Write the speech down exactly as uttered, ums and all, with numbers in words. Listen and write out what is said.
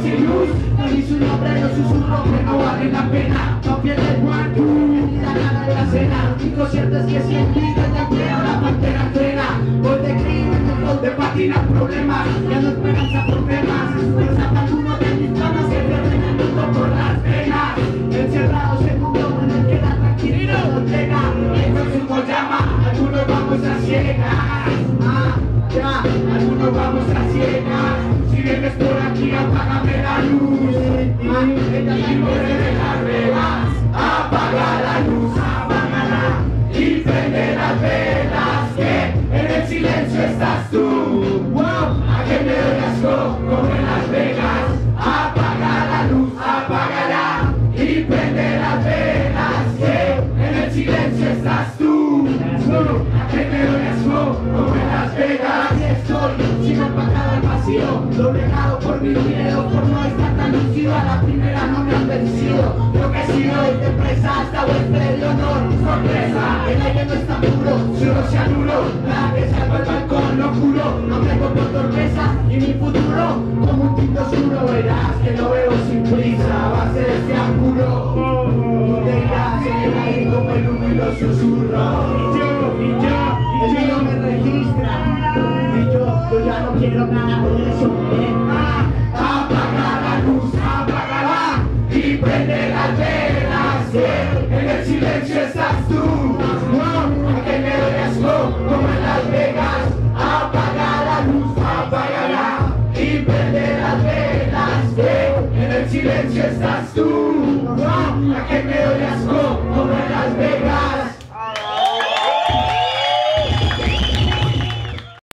sin luz. No vi su nombre, no susurro que no vale la pena. No pierdes guante, ni la cara de la cena. Y lo cierto es que si en vida te empleo la pantera frena. Gol de crimen, gol de patinar problemas. Ya no esperanza por temas. Fuerza para uno de mis panas que pierden el mundo por las venas. Encerrados en un mundo en el que la tranquilidad no llega. El próximo llama, algunos vamos a ciegas. Ah, ya, algunos vamos a ciegas. Si vienes por aquí, apágame la luz. Ah, ella es libre de las velas. Apaga la luz, apágala y prende las velas. Que en el silencio estás tú. Wow, a que me doy asco como en Las Vegas. Apaga la luz, apágala y prende las velas. Que en el silencio estás tú. A que me doy asco como en Las Vegas. Y estoy sin apagado al vacío, doblegado por mi miedo, por no estar tan lucido. A la primera no me han vencido. Lo que he sido desde presa hasta huésped de honor. Sorpresa, el aire no está puro, solo cianuro. Nada que salva el balcón, lo juro. No tengo por torpeza y mi futuro como un tinto oscuro. Verás que lo veo sin prisa, va a ser este apuro. Y te irás en el aire como el humo y los susurros. Y yo, y yo, y yo no me registra. Y yo, yo ya no quiero nada de eso. Eh. Ah, apaga la luz, apágala y prende las velas. Que en el silencio estás tú. No, a que me doy asco como en Las Vegas. Apaga la luz, apágala y prende las velas. Que en el silencio estás tú. No, a que me doy asco